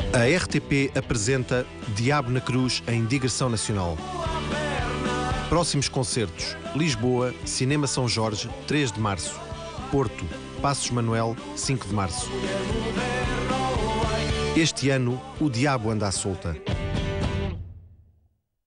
A RTP apresenta Diabo na Cruz em digressão nacional. Próximos concertos: Lisboa, Cinema São Jorge, 3 de março. Porto, Passos Manuel, 5 de março. Este ano, o diabo anda à solta.